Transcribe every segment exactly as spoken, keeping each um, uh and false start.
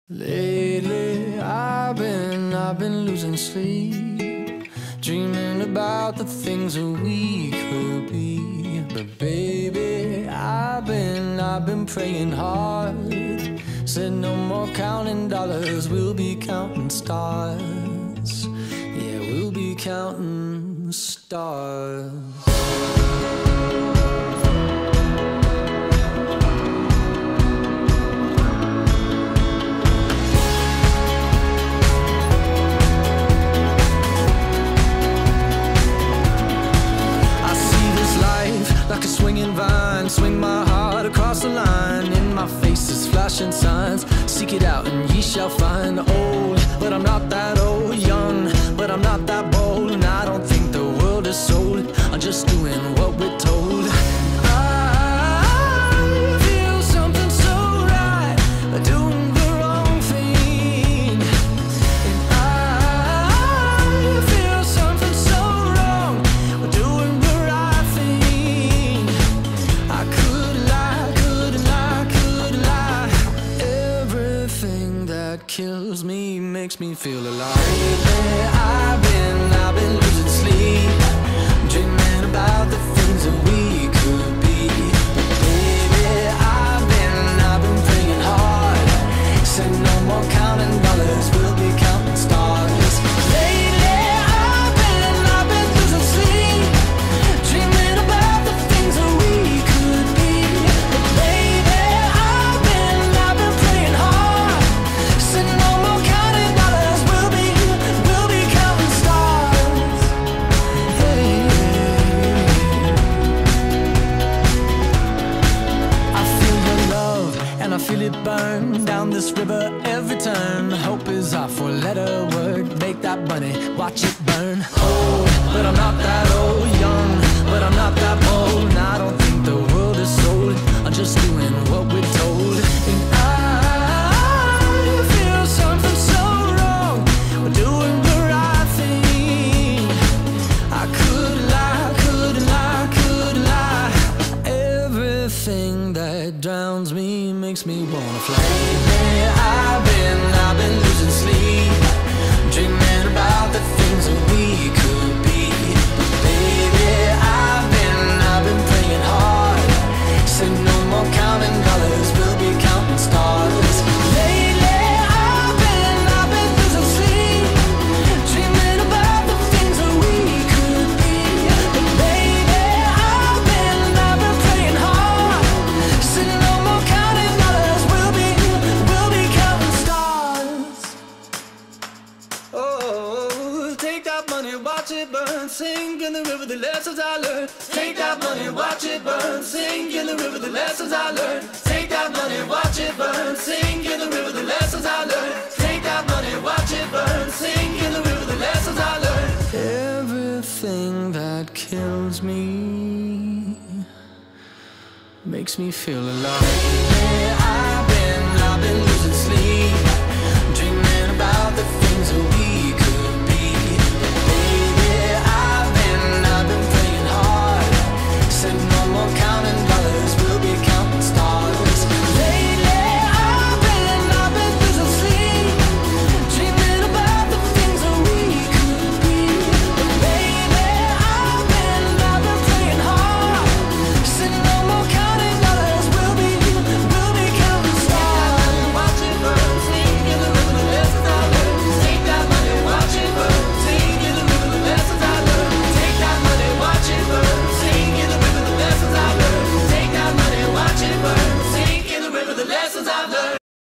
Lately, I've been, I've been losing sleep, dreaming about the things that we could be. But baby, I've been, I've been praying hard. Said no more counting dollars, we'll be counting stars. Yeah, we'll be counting stars. Like a swinging vine, swing my heart across the line. In my face is flashing signs. Seek it out and ye shall find. Old, but I'm not that old. Young, but I'm not that bold. And I don't think the world is sold. I'm just doing what we're told. I feel something so right, doing the wrong thing. And I feel something so wrong, doing the right thing. I could lie, could lie, could lie. Everything that kills me makes me feel alive. Lately, I've been, I've been losing sleep, dreaming about the things that we could be. But baby, I've been, I've been praying hard. Said no more counting dollars, we'll be counting stars. Lately, I've been, I've been losing sleep, dreaming about the things that we could be. But baby, I've been, I've been praying hard. Said no more counting dollars, we'll be, we'll be counting stars. Hey. I feel your love and I feel it burn down this river every turn. Hope is our four-letter word. Make that money, watch it burn. Old, but I'm not that old. Young, but I'm not that bold. And I don't think the world is sold. I'm just doing what we're told. And I feel something so wrong, we're doing the right thing. I could lie, could lie, could lie. Everything that drowns me makes me wanna fly. Lately, I've been, I've been losing sleep, dreaming about the things that we could be. But baby, I've been, I've been praying hard. Said no more counting dollars, we'll be counting stars. Lately, I've been, I've been losing sleep, dreaming about the things that we could be. But baby, I've been, I've been praying hard. Said no more counting dollars, we'll be, we'll be counting stars. Oh, take that money, watch it burn, sink in the river, the lessons I learned. Take that money, watch it burn, sink in the river, the lessons I learned. Take that money, watch it burn, sink in the river, the lessons I learned. Take that money, watch it burn, sink in the river, the lessons I learned. Everything that kills me makes me feel alive. Lately, I've been, I've been losing sleep, dreaming about the things that we could be. But baby, I've been, I've been praying hard. Said no more counting dollars, we'll be counting stars. Lately, I've been, I've been losing sleep, dreaming about the things that we could be. But baby, I've been, I've been praying hard. Said no more counting dollars, we'll be, we'll be counting stars. Watch it burn, sink in the river, the lessons I learned. Take that money, watch it burn, sink in the river, the lessons I learned. Take that money, watch it burn, sink in the river, the lessons I learned. Take that money, watch it burn, sink in the river, the lessons I've learned.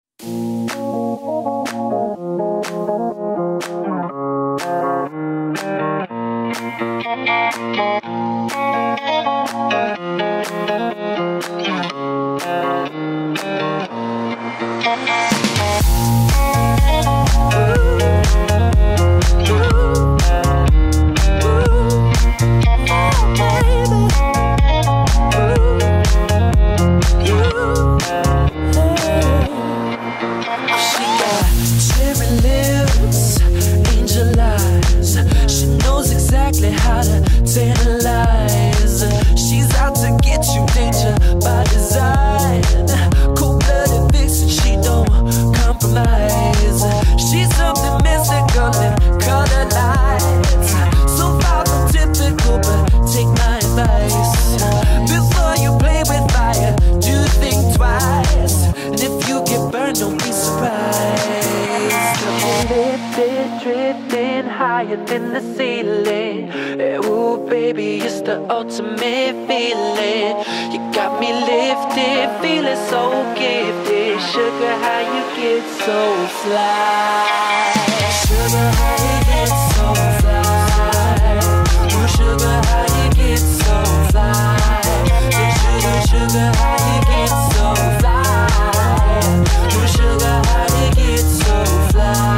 She got cherry lips, angel eyes. She knows exactly how to tantalize. She's out to get you, danger by design. Cold-blooded vixen, she don't compromise. drifting higher than the ceiling. Ooh, baby, it's the ultimate feeling. You got me lifted, feeling so gifted. Sugar, how you get so fly? Sugar, how you get so fly? Ooh, sugar, how you get so fly? Sugar, sugar, how you get so fly? Ooh, sugar, how you get so fly?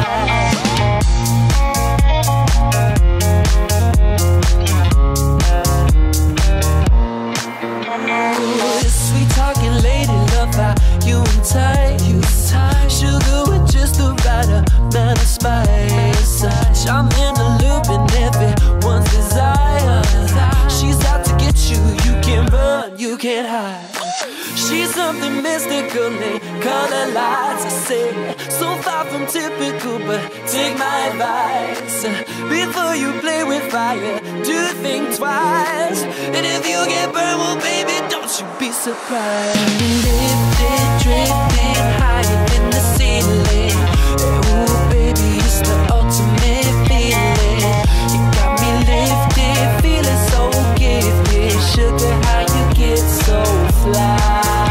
Sweet talking lady, love how you and tight. Sugar with just the right amount of spice. Charm in the loop and everyone's desire. She's out to get you, you can't run, you can't hide. She's something mystical, they color lights. I say, so far from typical, but take my advice. Before you play with fire, do think twice. And if you get burned, well baby, don't you be surprised. Lifted, drifting higher than the ceiling. Ooh baby, it's the ultimate feeling. You got me lifted, feeling so gifted. Sugar, how you get so fly?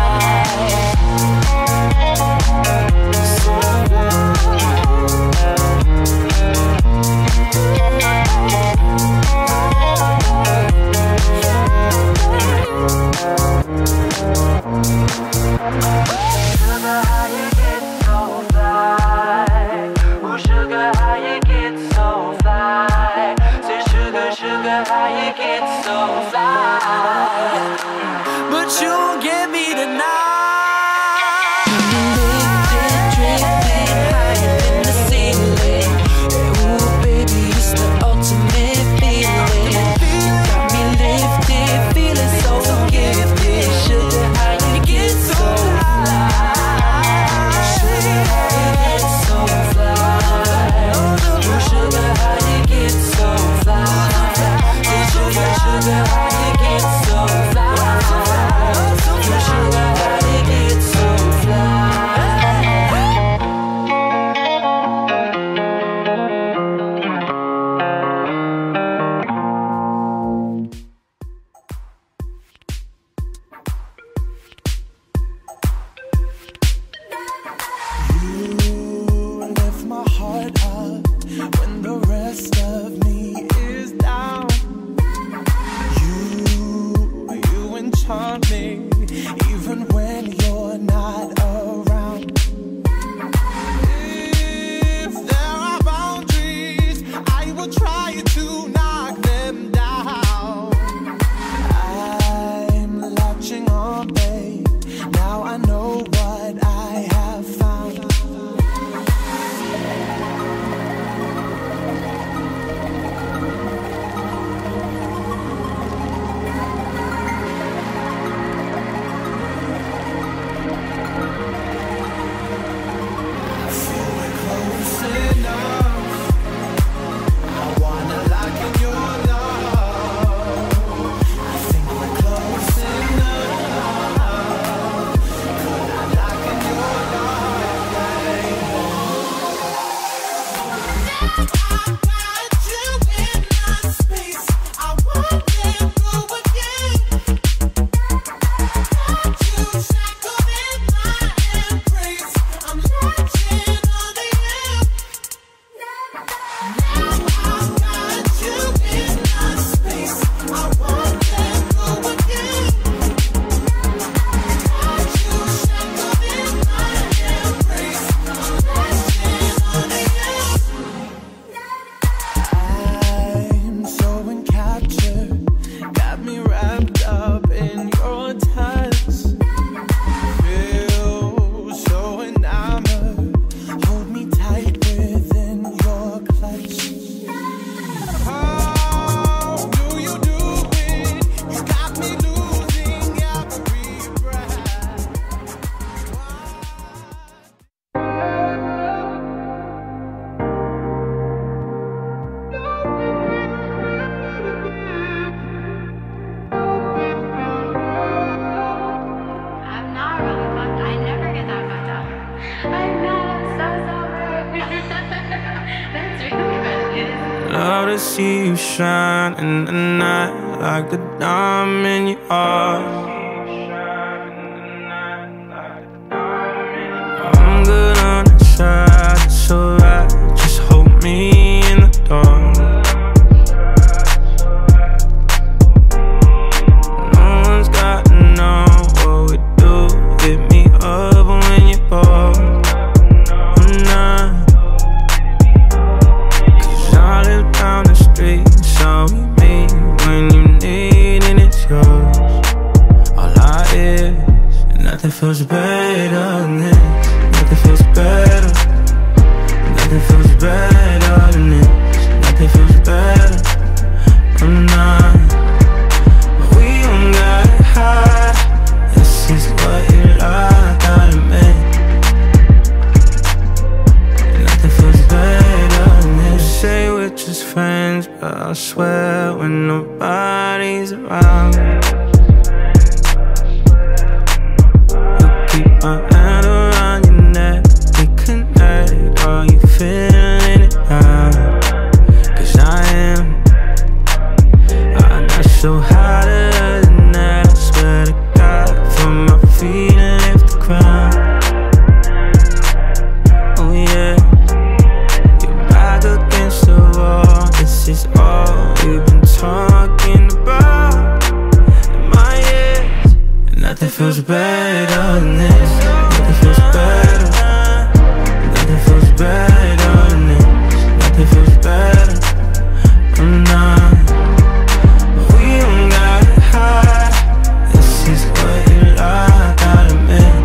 But you won't get me tonight. Lifted, drifting higher than the ceiling. Ooh, baby, it's the ultimate feeling. You got me lifted, feeling so gifted. Sugar, how you get so fly? Sugar, how you get so fly? Ooh, sugar, how you get so fly? Sugar, sugar, how you get so fly? Sugar, how you get so fly? You lift my heart up when the rest of me is down. You, you enchant me even when you're not around. If there are boundaries, I will try to knock them down. I'm latching on, babe. Now I know what I have found. I'm not, I'm so sorry. That's really funny. Love to see you shine in the night like the diamond you are. I'm good on the side, it's alright. Just hold me in the dark. No one's gotta know what we do. Hit me up when you're bored. I'm not, 'cause I live down the street, so we meet when you need and it's yours. All I is, and nothing feels better than this. Nothing feels better. Nothing feels better than this. Nothing feels better. I'm not, but we don't got high. This is what you like, gotta make. Nothing feels better than this. You say we're just friends, but I swear when nobody's around, you keep my hand around your neck. We connect, are you feeling it now? 'Cause I am. I'm not so hotter than that. I swear to God, from my feet and lift the ground. Oh yeah, you're back against the wall. This is all we've been talking about in my ears. And nothing feels better than this. Nothing feels better. Nothing feels better than this. Nothing feels better. I'm not, but we don't got high. This is what you like, gotta make.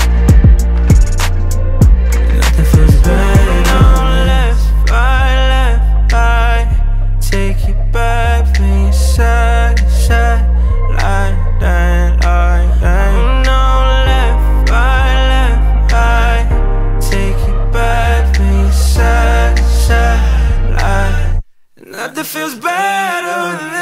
Nothing feels better. Left, right, left, right. Take you back from your side to side. Like that, like that. No, left, right, left, right. Take you back from your side to side. Like nothing feels better than